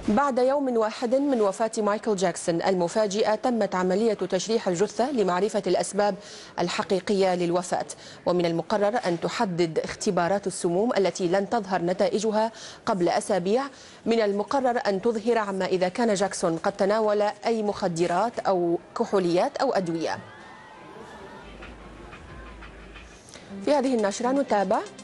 بعد يوم واحد من وفاة مايكل جاكسون المفاجئة تمت عملية تشريح الجثة لمعرفة الأسباب الحقيقية للوفاة، ومن المقرر أن تحدد اختبارات السموم التي لن تظهر نتائجها قبل أسابيع، من المقرر أن تظهر عما إذا كان جاكسون قد تناول أي مخدرات أو كحوليات أو أدوية. في هذه النشرة نتابع